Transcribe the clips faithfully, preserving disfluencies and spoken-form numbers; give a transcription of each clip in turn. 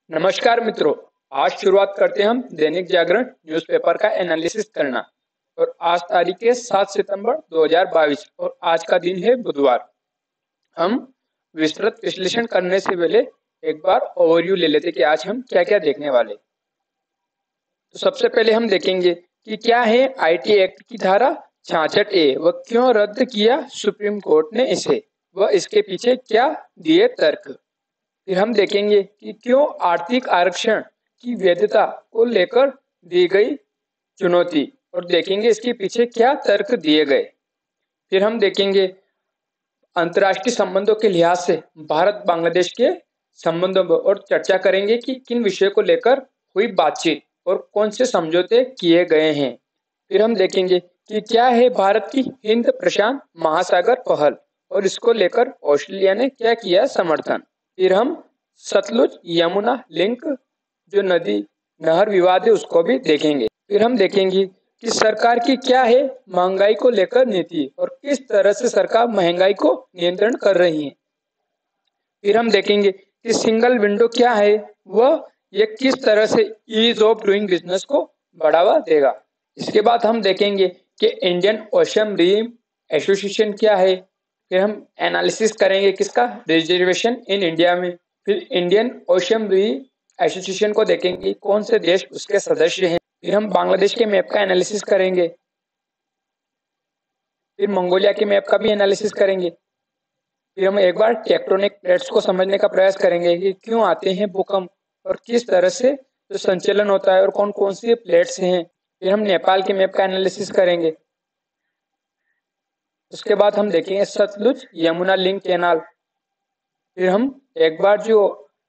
नमस्कार मित्रों। आज शुरुआत करते हैं हम दैनिक जागरण न्यूज़पेपर का एनालिसिस करना। और आज तारीख है सात सितंबर दो हज़ार बाईस और आज का दिन है बुधवार। हम विस्तृत विश्लेषण करने से पहले एक बार ओवरव्यू ले लेते कि आज हम क्या क्या देखने वाले। तो सबसे पहले हम देखेंगे कि क्या है आईटी एक्ट की धारा छियासठ ए, वह क्यों रद्द किया सुप्रीम कोर्ट ने इसे, वह इसके पीछे क्या दिए तर्क। फिर हम देखेंगे कि क्यों आर्थिक आरक्षण की वैधता को लेकर दी गई चुनौती और देखेंगे इसके पीछे क्या तर्क दिए गए। फिर हम देखेंगे अंतर्राष्ट्रीय संबंधों के लिहाज से भारत बांग्लादेश के संबंधों पर और चर्चा करेंगे कि किन विषयों को लेकर हुई बातचीत और कौन से समझौते किए गए हैं। फिर हम देखेंगे कि क्या है भारत की हिंद प्रशांत महासागर पहल और इसको लेकर ऑस्ट्रेलिया ने क्या किया समर्थन। फिर हम सतलुज यमुना लिंक जो नदी नहर विवाद है उसको भी देखेंगे। फिर हम देखेंगे कि सरकार की क्या है महंगाई को लेकर नीति और किस तरह से सरकार महंगाई को नियंत्रण कर रही है। फिर हम देखेंगे कि सिंगल विंडो क्या है, वह ये किस तरह से ईज ऑफ डूइंग बिजनेस को बढ़ावा देगा। इसके बाद हम देखेंगे कि इंडियन ओशन रिम एसोसिएशन क्या है। फिर हम एनालिसिस करेंगे किसका, रिजर्वेशन इन इंडिया में। फिर इंडियन ओशन रिम एसोसिएशन को देखेंगे कौन से देश उसके सदस्य हैं। फिर हम बांग्लादेश के मैप का एनालिसिस करेंगे। फिर मंगोलिया के मैप का भी एनालिसिस करेंगे। फिर हम एक बार टेक्टोनिक प्लेट्स को समझने का प्रयास करेंगे कि क्यों आते हैं भूकंप और किस तरह से जो संचलन होता है और कौन कौन सी प्लेट्स हैं। फिर हम नेपाल के मैप का एनालिसिस करेंगे। उसके बाद हम देखेंगे सतलुज यमुना लिंक कैनाल। फिर हम एक बार जो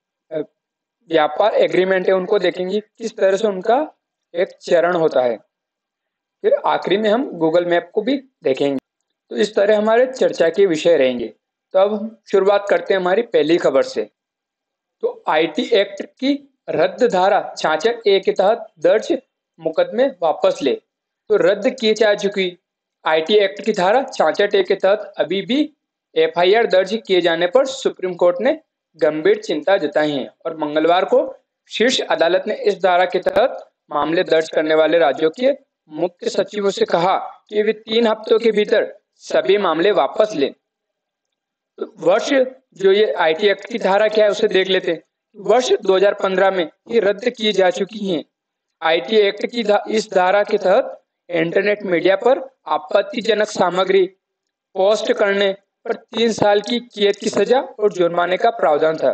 व्यापार एग्रीमेंट है उनको देखेंगे किस तरह से उनका एक चरण होता है। फिर आखिरी में हम गूगल मैप को भी देखेंगे। तो इस तरह हमारे चर्चा के विषय रहेंगे। तो अब हम शुरुआत करते हैं हमारी पहली खबर से। तो आईटी एक्ट की रद्द धारा छियासठ ए के तहत दर्ज मुकदमे वापस ले। तो रद्द की जा चुकी आईटी एक्ट की धारा छियासठ ए के तहत अभी भी एफआईआर दर्ज किए जाने पर सुप्रीम कोर्ट ने गंभीर चिंता जताई है और मंगलवार को शीर्ष अदालत ने इस धारा के तहत मामले दर्ज करने वाले राज्यों के मुख्य सचिवों से कहा कि वे तीन हफ्तों के भीतर सभी मामले वापस लें। तो वर्ष जो ये आईटी एक्ट की धारा क्या है उसे देख लेते हैं। वर्ष दो हज़ार पंद्रह में ये रद्द की जा चुकी हैं। आईटी एक्ट की धा, इस धारा के तहत इंटरनेट मीडिया पर आपत्तिजनक सामग्री पोस्ट करने पर तीन साल की कैद की सजा और जुर्माने का प्रावधान था।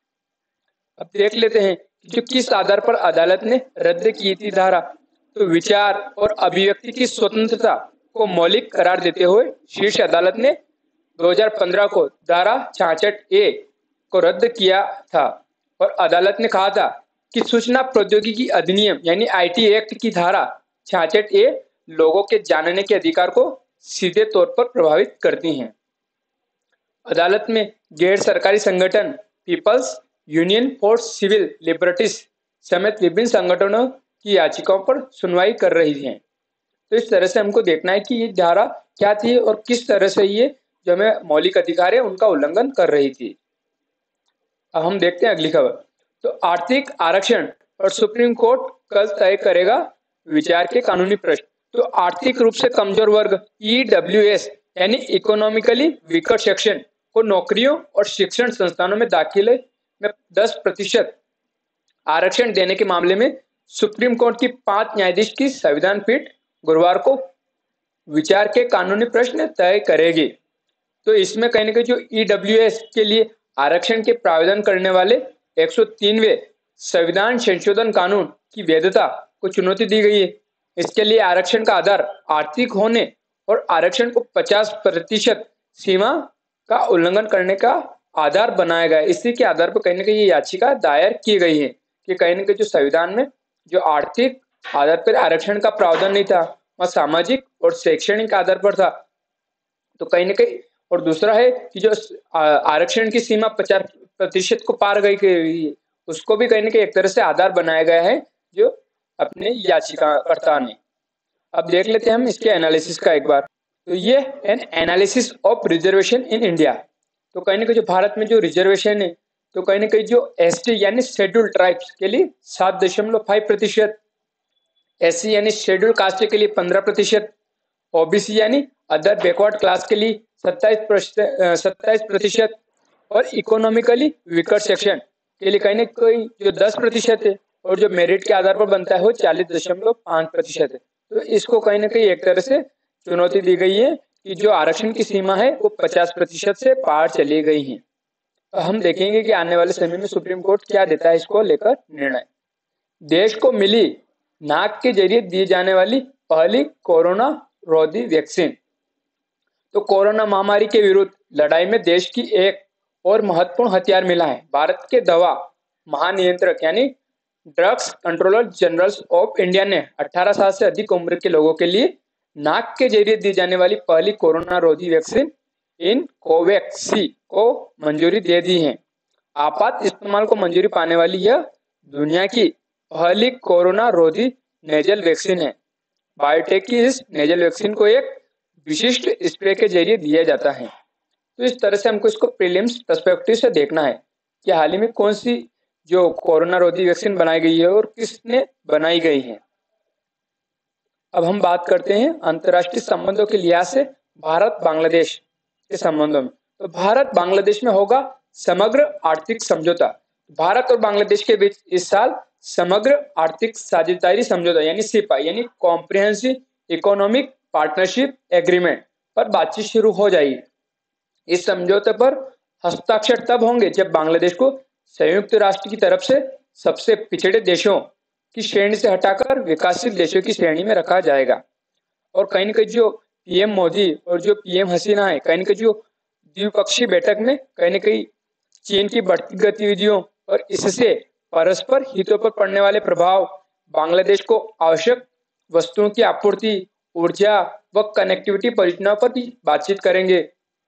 अब देख लेते हैं जो किस आधार पर अदालत ने रद्द की थी धारा। तो विचार और अभिव्यक्ति की स्वतंत्रता को मौलिक करार देते हुए शीर्ष अदालत ने दो हज़ार पंद्रह को धारा छियासठ ए को रद्द किया था और अदालत ने कहा था कि सूचना प्रौद्योगिकी अधिनियम यानी आईटी एक्ट की धारा छियासठ ए लोगों के जानने के अधिकार को सीधे तौर पर प्रभावित करती हैं। अदालत में गैर सरकारी संगठन people's union for civil liberties समेत विभिन्न संगठनों की याचिकाओं पर सुनवाई कर रही है। तो इस तरह से हमको देखना है कि ये धारा क्या थी और किस तरह से ये जो हमें मौलिक अधिकार है उनका उल्लंघन कर रही थी। अब हम देखते हैं अगली खबर। तो आर्थिक आरक्षण और सुप्रीम कोर्ट कल तय करेगा विचार के कानूनी प्रश्न। तो आर्थिक रूप से कमजोर वर्ग ईडब्ल्यूएस यानी इकोनॉमिकली वीकर सेक्शन को नौकरियों और शिक्षण संस्थानों में दाखिले में दस प्रतिशत आरक्षण देने के मामले में सुप्रीम कोर्ट की पांच न्यायाधीश की संविधान पीठ गुरुवार को विचार के कानूनी प्रश्न तय करेगी। तो इसमें कहीं ना कहीं जो ईडब्ल्यूएस के लिए आरक्षण के प्रावधान करने वाले एक सौ तीनवें संविधान संशोधन कानून की वैधता को चुनौती दी गई है। इसके लिए आरक्षण का आधार आर्थिक होने और आरक्षण को पचास प्रतिशत सीमा का उल्लंघन करने का आधार बनाया गया है। इसी के आधार पर कहीं ना कहीं ये याचिका दायर की गई है कि कहीं ना कहीं जो संविधान में जो आर्थिक आधार पर आरक्षण का प्रावधान नहीं था वह सामाजिक और शैक्षणिक आधार पर था। तो कहीं ना कहीं और दूसरा है कि जो आरक्षण की सीमा पचास प्रतिशत को पार गई गई उसको भी कहीं ना कहीं एक तरह से आधार बनाया गया है जो अपने याचिकाकर्ता ने। अब देख लेते हैं हम इसके एनालिसिस का एक बार। तो ये an analysis of reservation in India. तो कहीं ना कहीं जो भारत में जो रिजर्वेशन है तो कहीं ना कहीं जो एस टी यानी शेड्यूल ट्राइब्स के लिए सात दशमलव फाइव प्रतिशत, एस सी यानी शेड्यूल कास्ट के लिए पंद्रह प्रतिशत, ओबीसी यानी अदर बैकवर्ड क्लास के लिए सत्ताईस सत्ताईस प्रतिशत और इकोनॉमिकली वीकर सेक्शन के लिए कहीं ना कहीं जो दस प्रतिशत है और जो मेरिट के आधार पर बनता है वो चालीस दशमलव पाँच प्रतिशत है। तो इसको कहीं ना कहीं एक तरह से चुनौती दी गई है कि जो आरक्षण की सीमा है वो पचास प्रतिशत से पार चली गई है। तो हम देखेंगे कि आने वाले समय में सुप्रीम कोर्ट क्या देता है इसको लेकर निर्णय। देश को मिली नाक के जरिए दी जाने वाली पहली कोरोना रोधी वैक्सीन। तो कोरोना महामारी के विरुद्ध लड़ाई में देश की एक और महत्वपूर्ण हथियार मिला है। भारत के दवा महानियंत्रक यानी drugs controller general of India ने अठारह साल से अधिक उम्र के लोगों के लिए नाक के जरिए दी जाने वाली पहली कोरोना रोधी वैक्सीन इन कोवैक्सी को मंजूरी दे दी है। आपात इस्तेमाल को मंजूरी पाने वाली यह दुनिया की पहली कोरोना रोधी नेजल वैक्सीन है। बायोटेक की इस नेजल वैक्सीन को एक विशिष्ट स्प्रे के जरिए दिया जाता है। तो इस तरह से हमको इसको प्रीलिम्स पर्सपेक्टिव से देखना है कि हाल ही में कौन सी जो कोरोना रोधी वैक्सीन बनाई गई है और किसने बनाई गई है। अब हम बात करते हैं अंतर्राष्ट्रीय संबंधों के लिहाज से भारत बांग्लादेश के संबंधों में। तो भारत बांग्लादेश में होगा समग्र आर्थिक समझौता। भारत और बांग्लादेश के बीच इस साल समग्र आर्थिक साझेदारी समझौता यानी सिपा यानी कॉम्प्रिहेंसिव इकोनॉमिक पार्टनरशिप एग्रीमेंट पर बातचीत शुरू हो जाएगी। इस समझौते पर हस्ताक्षर तब होंगे जब बांग्लादेश को संयुक्त राष्ट्र की तरफ से सबसे पिछड़े देशों की श्रेणी से हटाकर विकासशील देशों की श्रेणी में रखा जाएगा। और कहीं न कहीं जो पीएम मोदी और जो पीएम हसीना है, कहीं न कहीं जो द्विपक्षीय बैठक में कहीं न कहीं चीन की बढ़ती गतिविधियों और इससे परस्पर हितों पर पड़ने वाले प्रभाव, बांग्लादेश को आवश्यक वस्तुओं की आपूर्ति, ऊर्जा व कनेक्टिविटी परियोजनाओं पर भी बातचीत करेंगे।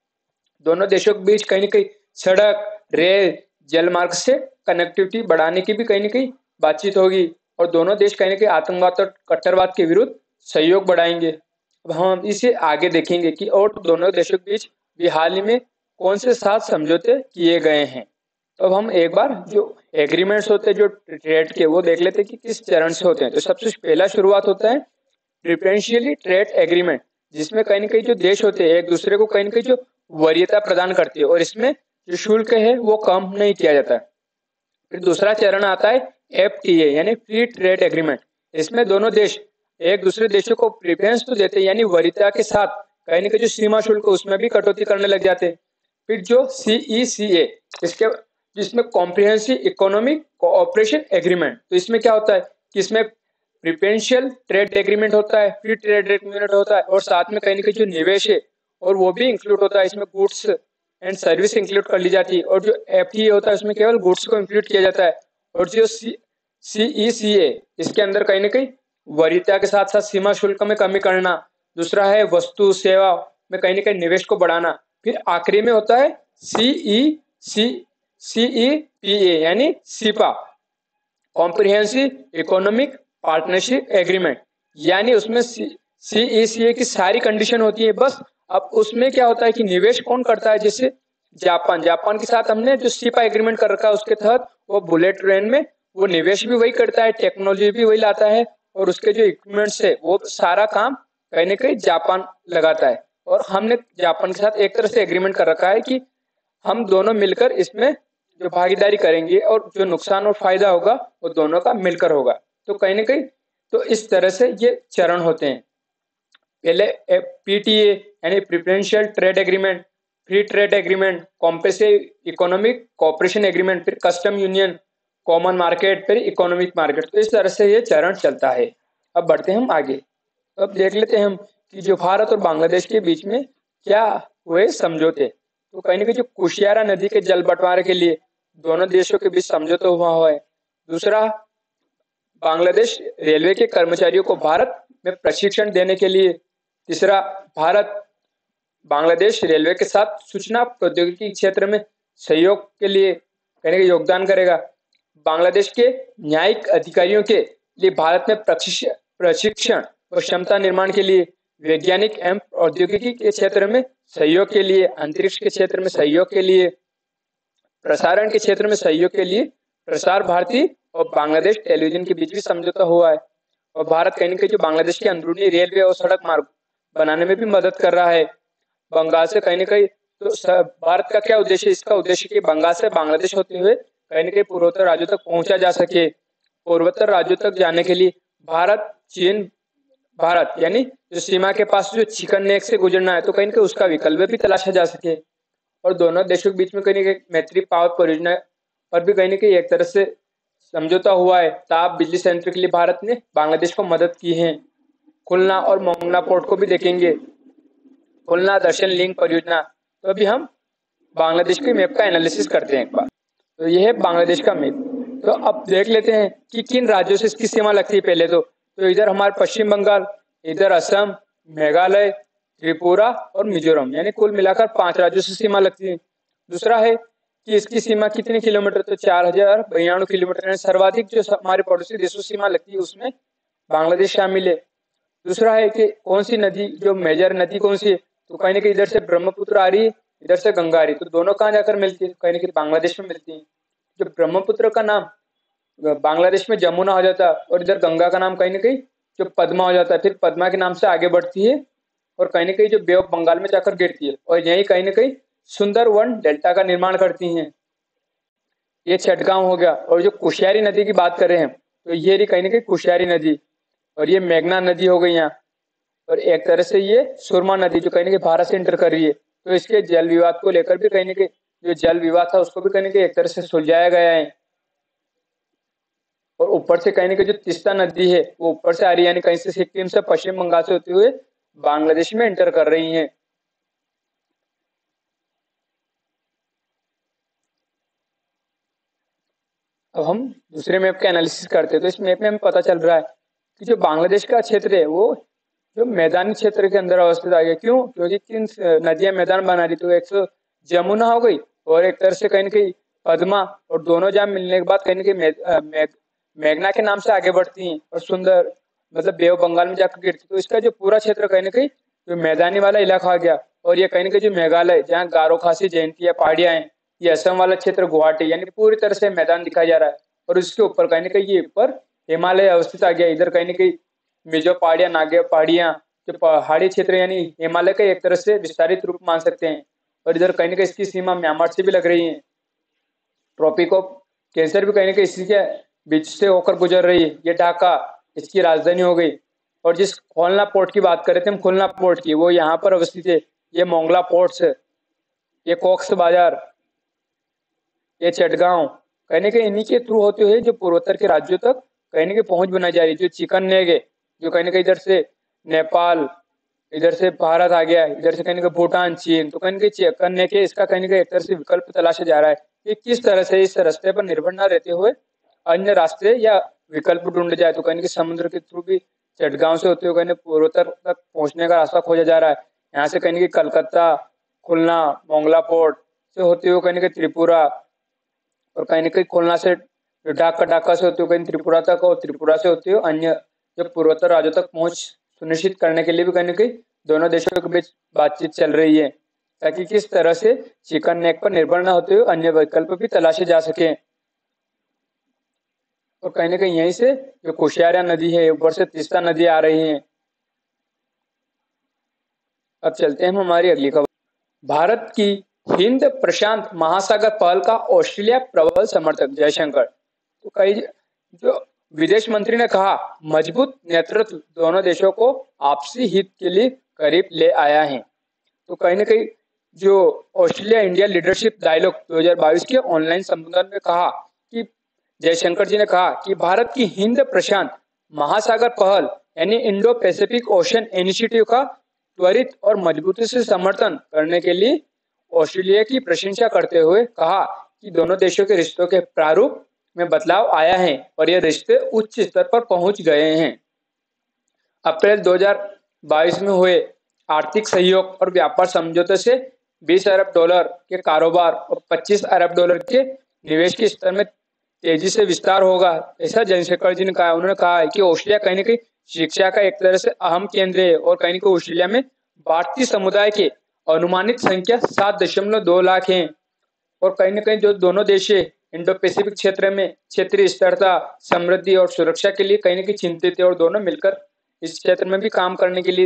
दोनों देशों के बीच कहीं न कहीं सड़क, रेल, जलमार्ग से कनेक्टिविटी बढ़ाने की भी कहीं न कहीं बातचीत होगी और दोनों देश कहीं न कहीं आतंकवाद और कट्टरवाद के विरुद्ध सहयोग बढ़ाएंगे। अब हम इसे आगे देखेंगे कि और दोनों देशों के बीच भी हाल ही में कौन से सात समझौते किए गए हैं। तो अब हम एक बार जो एग्रीमेंट्स होते हैं जो ट्रेड के वो देख लेते हैं कि किस चरण से होते हैं। तो सबसे पहला शुरुआत होता है प्रिफरेंशियली ट्रेड एग्रीमेंट, जिसमें कहीं न कहीं जो देश होते हैं एक दूसरे को कहीं न कहीं जो वरीयता प्रदान करती है और इसमें जो शुल्क है वो कम नहीं किया जाता है। फिर दूसरा चरण आता है एफ टी ए यानी फ्री ट्रेड एग्रीमेंट। इसमें दोनों देश एक दूसरे देशों को प्रेफरेंस तो देते हैं यानी वरीयता के साथ कहीं न कहीं जो सीमा शुल्क उसमें भी कटौती करने लग जाते हैं। फिर जो सी ई सी ए इसके जिसमें कॉम्प्रिहेंसिव इकोनॉमिक कोऑपरेशन एग्रीमेंट, तो इसमें क्या होता है कि इसमें प्रिफरेंशियल ट्रेड एग्रीमेंट होता है, फ्री ट्रेड एग्रीमेंट होता है और साथ में कहीं न कहीं जो निवेश है और वो भी इंक्लूड होता है। इसमें गुड्स एंड सर्विस इंक्लूड कर ली जाती है और जो एफ टी ए होता है उसमें केवल गुड्स को इंक्लूड किया जाता है। और जो सी ई सी ए इसके अंदर कहीं न कहीं वरीयता के साथ साथ सीमा शुल्क में कमी करना, दूसरा है वस्तु सेवा में कहीं न कहीं निवेश को बढ़ाना। फिर आखिरी में होता है सी ई सी सी ई पी ए यानी CEPA comprehensive economic partnership agreement, यानी उसमें सी ई सी ए की सारी कंडीशन होती है। बस अब उसमें क्या होता है कि निवेश कौन करता है, जैसे जापान जापान के साथ हमने जो सिपा एग्रीमेंट कर रखा है उसके तहत वो बुलेट ट्रेन में वो निवेश भी वही करता है, टेक्नोलॉजी भी वही लाता है और उसके जो इक्विपमेंट्स है वो सारा काम कहीं न कहीं जापान लगाता है। और हमने जापान के साथ एक तरह से एग्रीमेंट कर रखा है कि हम दोनों मिलकर इसमें जो भागीदारी करेंगे और जो नुकसान और फायदा होगा वो दोनों का मिलकर होगा। तो कहीं न कहीं तो इस तरह से ये चरण होते हैं। पहले पी टी ए यानी preferential trade agreement, free trade agreement, comprehensive economic cooperation agreement, फिर कस्टम यूनियन, कॉमन मार्केट, फिर इकोनॉमिक मार्केट। तो इस तरह से ये चरण चलता है। अब बढ़ते हैं हम आगे। अब देख लेते हैं हम कि जो भारत और बांग्लादेश के बीच में क्या हुए समझौते। तो कहीं न कहीं जो कुशियारा नदी के जल बंटवारे के लिए दोनों देशों के बीच समझौता हुआ हुआ है। दूसरा, बांग्लादेश रेलवे के कर्मचारियों को भारत में प्रशिक्षण देने के लिए। तीसरा, भारत बांग्लादेश रेलवे के साथ सूचना प्रौद्योगिकी क्षेत्र में सहयोग के लिए कहीं न कहीं योगदान करेगा। बांग्लादेश के न्यायिक अधिकारियों के लिए भारत में प्रशिक्षण व क्षमता निर्माण के लिए, वैज्ञानिक एवं प्रौद्योगिकी के क्षेत्र में सहयोग के लिए, अंतरिक्ष के क्षेत्र में सहयोग के लिए, प्रसारण के क्षेत्र में सहयोग के लिए प्रसार भारती और बांग्लादेश टेलीविजन के बीच भी समझौता हुआ है। और भारत कहीं न कहीं जो बांग्लादेश की अंदरूनी रेलवे और सड़क मार्ग बनाने में भी मदद कर रहा है। बंगाल से कहीं न कहीं तो स भारत का क्या उद्देश्य है? इसका उद्देश्य कि बंगाल से बांग्लादेश होते हुए कहीं न कहीं पूर्वोत्तर राज्यों तक पहुँचा जा सके। पूर्वोत्तर राज्यों तक जाने के लिए भारत, चीन भारत यानी जो सीमा के पास जो चिकन नेक से गुजरना है, तो कहीं न कहीं उसका विकल्प भी तलाशा जा सके। और दोनों देशों के बीच में कहीं न कहीं मैत्री पावर परियोजना पर भी कहीं न कहीं एक तरह से समझौता हुआ है। ताप बिजली संयंत्र के लिए भारत ने बांग्लादेश को मदद की है। खुलना और मोंगला पोर्ट को भी देखेंगे। खुलना दर्शन लिंक परियोजना। तो अभी हम बांग्लादेश के मैप का एनालिसिस करते हैं एक बार। तो ये है बांग्लादेश का मैप। तो अब देख लेते हैं कि किन राज्यों से इसकी सीमा लगती है पहले तो। तो इधर हमारे पश्चिम बंगाल, इधर असम, मेघालय, त्रिपुरा और मिजोरम, यानी कुल मिलाकर पांच राज्यों से सीमा लगती है। दूसरा है कि इसकी सीमा कितने किलोमीटर, तो चार हजार बयानवे किलोमीटर, सर्वाधिक जो हमारे पड़ोसी देशों से सीमा लगती है उसमें बांग्लादेश शामिल है। दूसरा है कि कौन सी नदी, जो मेजर नदी कौन सी है, तो कहीं ना कहीं इधर से ब्रह्मपुत्र आ रही है, इधर से गंगा आ रही है। तो दोनों कहाँ जाकर मिलती है, कहीं ना कहीं बांग्लादेश में मिलती है। जो ब्रह्मपुत्र का नाम बांग्लादेश में जमुना हो जाता है और इधर गंगा का नाम कहीं ना कहीं जो पद्मा हो जाता है, फिर पद्मा के नाम से आगे बढ़ती है और कहीं ना कहीं जो बे ऑफ बंगाल में जाकर गिरती है और यही कहीं ना कहीं सुंदर वन डेल्टा का निर्माण करती हैं। ये चटगांव हो गया। और जो कुशियारी नदी की बात करें हम, तो ये रही कहीं ना कहीं कुशियारी नदी, और ये मेघना नदी हो गई यहाँ, और एक तरह से ये सुरमा नदी जो कहीं ना कहीं भारत से इंटर कर रही है। तो इसके जल विवाद को लेकर भी कहीं ना कहीं जो जल विवाद था उसको भी कहीं ना कहीं एक तरह से सुलझाया गया है। और ऊपर से कहीं ना कहीं जो तीस्ता नदी है वो ऊपर से आ रही है, यानी कहीं से सिक्किम से पश्चिम बंगाल से होते हुए बांग्लादेश में एंटर कर रही हैं। अब हम दूसरे मैप का एनालिसिस करते हैं। तो इस मैप में हमें पता चल रहा है कि जो बांग्लादेश का क्षेत्र है वो जो मैदानी क्षेत्र के अंदर अवस्थित आ गया। क्यों? क्योंकि किन नदियां मैदान बना रही, तो एक तो जमुना हो गई और एक तरह से कहीं ना कहीं पद्मा, और दोनों जहाँ मिलने के बाद कहीं ना कहीं मे, मे, मेघना के नाम से आगे बढ़ती हैं और सुंदर मतलब बे ऑफ बंगाल में जाकर गिरती। तो इसका जो पूरा क्षेत्र कहीं ना कहीं जो मैदानी वाला इलाका आ गया। और ये कहीं ना कहीं जो मेघालय जहाँ गारो खासी जयंती या पहाड़ियां हैं, ये असम वाला क्षेत्र गुवाहाटी, यानी पूरी तरह से मैदान दिखाया जा रहा है। और उसके ऊपर कहीं ना कहीं ये ऊपर हिमालय अवस्थित आ गया। इधर कहीं ना कहीं मिजो पहाड़ियां, नागे पहाड़ियां, जो पहाड़ी क्षेत्र यानी हिमालय का एक तरह से विस्तारित रूप मान सकते हैं। और इधर कहीं ना कहीं इसकी सीमा म्यांमार से भी लग रही है। ट्रॉपिक ऑफ कैंसर भी कहीं ना कहीं इसी के बीच से होकर गुजर रही है। ये ढाका इसकी राजधानी हो गई। और जिस खुलना पोर्ट की बात कर रहे थे हम, खुलना पोर्ट की, वो यहाँ पर अवस्थित है। ये मोंगला पोर्ट्स है, ये कॉक्स बाजार, ये चटगांव, कहीं ना कहीं इन्हीं के थ्रू होते हुए जो पूर्वोत्तर के राज्यों तक कहीं ना कहीं पहुंच बनाई जा रही है। जो चिकन नेग है, जो कहीं ना कहीं इधर से नेपाल, इधर से भारत आ गया, इधर से कहीं ना कहीं भूटान, चीन, तो कहीं ना कहीं चिकन नेग है, इसका कहीं ना कहीं एक तरह से विकल्प तलाशा जा रहा है कि किस तरह से इस रास्ते पर निर्भर न रहते हुए अन्य रास्ते या विकल्प ढूंढे जाए। तो कहीं ना कहीं समुद्र के थ्रू भी चटगांव से होते हुए कहीं पूर्वोत्तर तक पहुंचने का रास्ता खोजा जा रहा है। यहाँ से कहीं ना कहीं कलकत्ता, खुलना, मोंगला पोर्ट से होते हुए कहीं ना कहीं त्रिपुरा, और कहीं ना कहीं खुलना से ढाका, ढाका से होते हुए कहीं त्रिपुरा तक, और त्रिपुरा से होते हुए अन्य जो पूर्वोत्तर राज्यों तक पहुंच सुनिश्चित करने के लिए भी कहीं ना कहीं दोनों देशों के बीच बातचीत चल रही है, ताकि किस तरह से चिकन नेक पर निर्भर न होते हुए अन्य विकल्प भी तलाशे जा सके। और कहीं ना कहीं यहीं से जो कुशियारा नदी है, ऊपर से तीस्ता नदी आ रही है। अब चलते हैं हम हमारी अगली खबर। भारत की हिंद प्रशांत महासागर पहल का ऑस्ट्रेलिया प्रबल समर्थक जयशंकर। तो कई जो विदेश मंत्री ने कहा, मजबूत नेतृत्व दोनों देशों को आपसी हित के लिए करीब ले आया है। तो कहीं ना कहीं जो ऑस्ट्रेलिया इंडिया लीडरशिप डायलॉग दो हज़ार बाईस के ऑनलाइन संबोधन में कहा कि जयशंकर जी ने कहा कि भारत की हिंद प्रशांत महासागर पहल यानी इंडो पैसिफिक ओशन इनिशिएटिव का त्वरित और मजबूती से समर्थन करने के लिए ऑस्ट्रेलिया की प्रशंसा करते हुए कहा कि दोनों देशों के रिश्तों के प्रारूप में बदलाव आया है और ये रिश्ते उच्च स्तर पर पहुंच गए हैं। अप्रैल दो हज़ार बाईस में हुए आर्थिक सहयोग और व्यापार समझौते से बीस अरब डॉलर के कारोबार और पच्चीस अरब डॉलर के निवेश के स्तर में तेजी से विस्तार होगा, ऐसा जयशंकर जी ने कहा। उन्होंने कहा है कि ऑस्ट्रेलिया कहीं ना कहीं शिक्षा का एक तरह से अहम केंद्र है और कहीं ना कहीं ऑस्ट्रेलिया में भारतीय समुदाय के अनुमानित संख्या सात दशमलव दो लाख है। और कहीं न कहीं जो दोनों देश है इंडो पैसिफिक क्षेत्र में क्षेत्रीय स्थिरता, समृद्धि और सुरक्षा के लिए कहीं न कहीं चिंतित है और दोनों मिलकर इस क्षेत्र में भी काम करने के लिए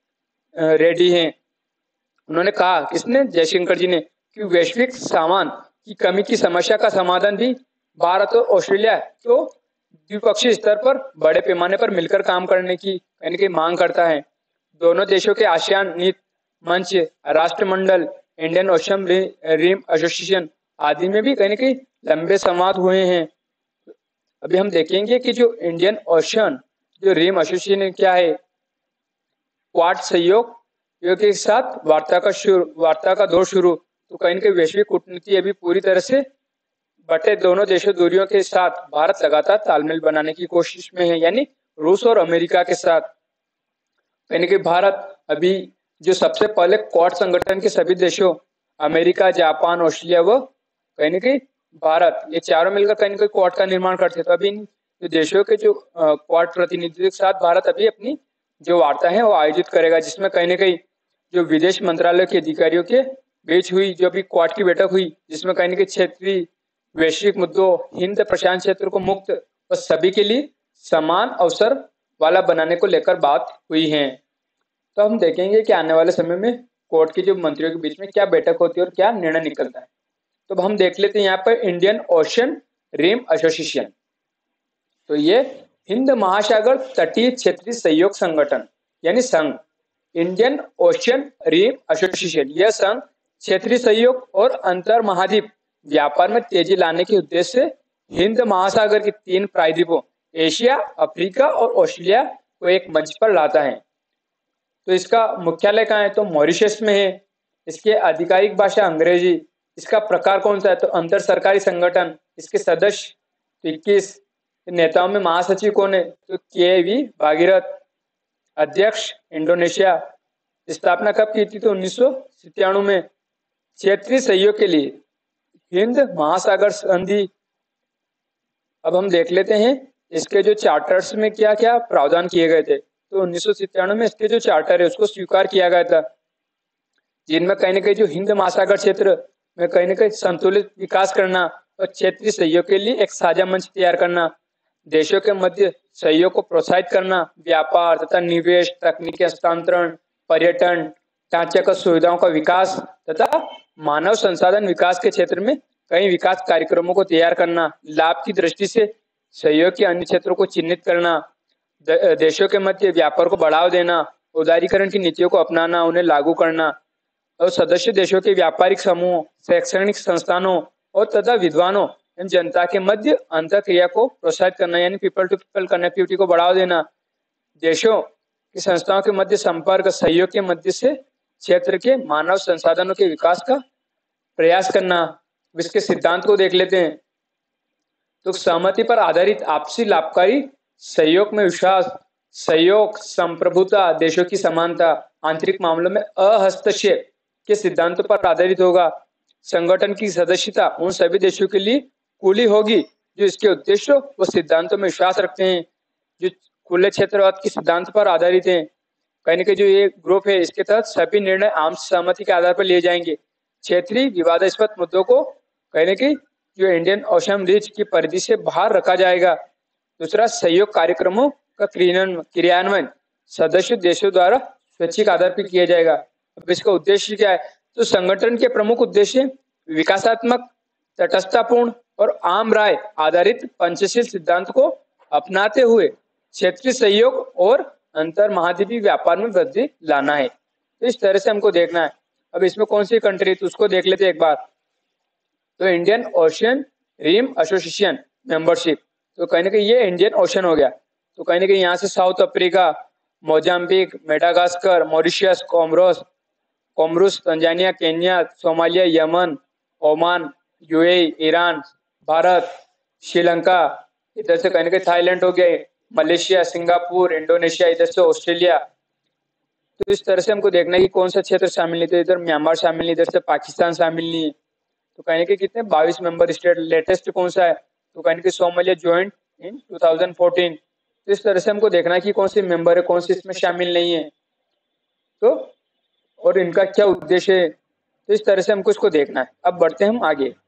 अ, रेडी हैं। उन्होंने कहा, किसने? जयशंकर जी ने, कि वैश्विक सामान की कमी की समस्या का समाधान भी भारत और ऑस्ट्रेलिया तो द्विपक्षीय स्तर पर बड़े पैमाने पर मिलकर काम करने की कहीं न कहीं मांग करता है। दोनों देशों के आसियान नीति मंच, राष्ट्रमंडल, इंडियन ओशन रिम एसोसिएशन आदि में भी कहीं न कहीं लंबे संवाद हुए हैं। अभी हम देखेंगे कि जो इंडियन ओशन जो रिम एसोसिएशन क्या है, क्वाड सहयोग के साथ वार्ता का शुरू वार्ता का दौर शुरू। तो कहीं न कहीं वैश्विक कूटनीति अभी पूरी तरह से बटे दोनों देशों दूरियों के साथ भारत लगातार तालमेल बनाने की कोशिश में है, यानी रूस और अमेरिका के साथ। कहीं न कहीं भारत अभी जो सबसे पहले क्वाड संगठन के सभी देशों अमेरिका, जापान, ऑस्ट्रेलिया व कहीं न कहीं भारत, ये चारों मिलकर कहीं न कहीं क्वाड का निर्माण करते थे। तो अभी इन जो देशों के जो क्वाड प्रतिनिधियों के साथ भारत अभी अपनी जो वार्ता है वो आयोजित करेगा, जिसमें कहीं न कहीं जो विदेश मंत्रालय के अधिकारियों के बीच हुई जो अभी क्वाड की बैठक हुई, जिसमें कहीं न कहीं क्षेत्रीय वैश्विक मुद्दों, हिंद प्रशांत क्षेत्र को मुक्त और सभी के लिए समान अवसर वाला बनाने को लेकर बात हुई है। तो हम देखेंगे कि आने वाले समय में क्वाड के जो मंत्रियों के बीच में क्या बैठक होती है और क्या निर्णय निकलता है। तो अब हम देख लेते हैं यहाँ पर इंडियन ओशन रिम एसोसिएशन। तो ये हिंद महासागर तटीय क्षेत्रीय सहयोग संगठन यानी संघ, इंडियन ओशन रिम एसोसिएशन, यह संघ क्षेत्रीय सहयोग और अंतर महाद्वीप व्यापार में तेजी लाने के उद्देश्य से हिंद महासागर के तीन प्रायद्वीपों एशिया, अफ्रीका और ऑस्ट्रेलिया को एक मंच पर लाता है। तो इसका मुख्यालय कहाँ है? तो मॉरिशस में है। इसकी आधिकारिक भाषा अंग्रेजी। इसका प्रकार कौन सा है? तो अंतर सरकारी संगठन। इसके सदस्य इक्कीस। नेताओं में महासचिव कौन है? तो के वी भागीरथ। अध्यक्ष इंडोनेशिया। स्थापना कब की थी? तो उन्नीस सौ सत्तानवे में। क्षेत्रीय सहयोग के लिए हिंद महासागर संधि। अब हम देख लेते हैं इसके जो चार्टर्स में क्या क्या प्रावधान किए गए थे। तो उन्नीस सौ सत्तानवे में इसके जो चार्टर है उसको स्वीकार किया गया था, जिनमें कहीं न कहीं जो हिंद महासागर क्षेत्र में कहीं न कहीं संतुलित विकास करना और क्षेत्रीय सहयोग के लिए एक साझा मंच तैयार करना, देशों के मध्य सहयोग को प्रोत्साहित करना, व्यापार तथा निवेश, तकनीकी हस्तांतरण, पर्यटन, ढांचागत सुविधाओं का विकास तथा मानव संसाधन विकास के क्षेत्र में कई विकास कार्यक्रमों को तैयार करना, लाभ की दृष्टि से सहयोग के अन्य क्षेत्रों को चिन्हित करना, देशों के मध्य व्यापार को बढ़ावा देना, उदारीकरण की नीतियों को अपनाना, उन्हें लागू करना और सदस्य देशों के व्यापारिक समूहों, शैक्षणिक संस्थानों और तथा विद्वानों एवं जनता के मध्य अंतरक्रिया को प्रोत्साहित करना, यानी पीपल टू पीपल कनेक्टिविटी को बढ़ावा देना, देशों की संस्थाओं के मध्य संपर्क सहयोग के मध्य से क्षेत्र के मानव संसाधनों के विकास का प्रयास करना। इसके सिद्धांत को देख लेते हैं। तो सहमति पर आधारित आपसी लाभकारी सहयोग में विश्वास, सहयोग, संप्रभुता, देशों की समानता, आंतरिक मामलों में अहस्तक्षेप के सिद्धांतों पर आधारित होगा। संगठन की सदस्यता उन सभी देशों के लिए खुली होगी जो इसके उद्देश्यों व सिद्धांतों में विश्वास रखते हैं, जो खुले क्षेत्रवाद के सिद्धांत पर आधारित हैं। कहीं न कहीं जो ये ग्रुप है इसके तहत सभी निर्णय आम सहमति के आधार पर लिए जाएंगे। क्षेत्रीय विवादास्पद मुद्दों को कहीं न कहीं जो इंडियन ओशन रीच की परिधि से बाहर रखा जाएगा। दूसरा, सहयोग कार्यक्रमों का क्रियान्वयन सदस्य देशों द्वारा स्वैच्छिक आधार पर किया जाएगा। अब इसका उद्देश्य क्या है? तो संगठन के प्रमुख उद्देश्य विकासात्मक, तटस्थतापूर्ण और आम राय आधारित पंचशील सिद्धांत को अपनाते हुए क्षेत्रीय सहयोग और अंतर महाद्वीपीय व्यापार में वृद्धि लाना है। तो इस तरह से हमको देखना है। अब इसमें कौन सी कंट्री तो उसको देख लेते हैं एक बार। तो Indian Ocean rim association membership, तो कहीं ना कहीं ये इंडियन ओशन हो गया। तो कहीं ना कहीं यहाँ से South Africa, Mozambique, Madagascar, Mauritius, Comoros Comoros, Tanzania, Kenya, Somalia, Yemen, Oman, UAE, Iran, Bharat, Sri Lanka, इधर से कहीं ना कहीं थाईलैंड हो गए, मलेशिया, सिंगापुर, इंडोनेशिया, इधर से ऑस्ट्रेलिया। तो इस तरह से हमको देखना है कि कौन सा क्षेत्र शामिल नहीं। तो इधर म्यांमार शामिल नहीं, इधर से पाकिस्तान शामिल नहीं है। तो कहीं ना कहीं कितने बाईस मेंबर स्टेट। लेटेस्ट कौन सा है? तो कहीं ना कहीं Somalia joint in two thousand fourteen. तो इस तरह से हमको देखना है कि कौन सी मेंबर है, कौन सी इसमें शामिल नहीं है, तो और इनका क्या उद्देश्य है। तो इस तरह से हमको इसको देखना है। अब बढ़ते हैं हम आगे।